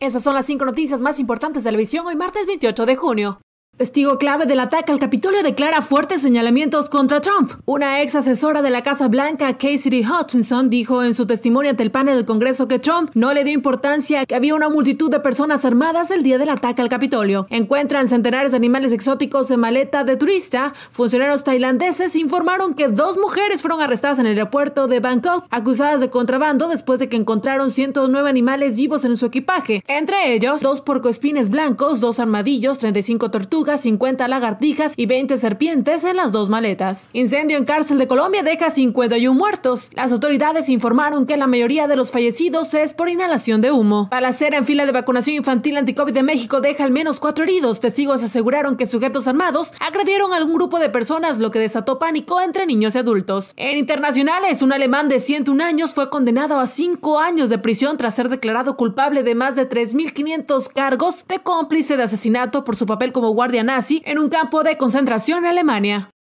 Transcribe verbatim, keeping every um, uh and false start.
Esas son las cinco noticias más importantes de la visión hoy martes veintiocho de junio. Testigo clave del ataque al Capitolio declara fuertes señalamientos contra Trump. Una ex asesora de la Casa Blanca, Cassidy Hutchinson, dijo en su testimonio ante el panel del Congreso que Trump no le dio importancia a que había una multitud de personas armadas el día del ataque al Capitolio. Encuentran centenares de animales exóticos en maleta de turista. Funcionarios tailandeses informaron que dos mujeres fueron arrestadas en el aeropuerto de Bangkok, acusadas de contrabando después de que encontraron ciento nueve animales vivos en su equipaje. Entre ellos, dos puercoespines blancos, dos armadillos, treinta y cinco tortugas, cincuenta lagartijas y veinte serpientes en las dos maletas. Incendio en cárcel de Colombia deja cincuenta y uno muertos. Las autoridades informaron que la mayoría de los fallecidos es por inhalación de humo. Balacera en fila de vacunación infantil anticovid de México deja al menos cuatro heridos. Testigos aseguraron que sujetos armados agredieron a algún grupo de personas, lo que desató pánico entre niños y adultos. En internacionales, un alemán de ciento uno años fue condenado a cinco años de prisión tras ser declarado culpable de más de tres mil quinientos cargos de cómplice de asesinato por su papel como guardia nazi en un campo de concentración en Alemania.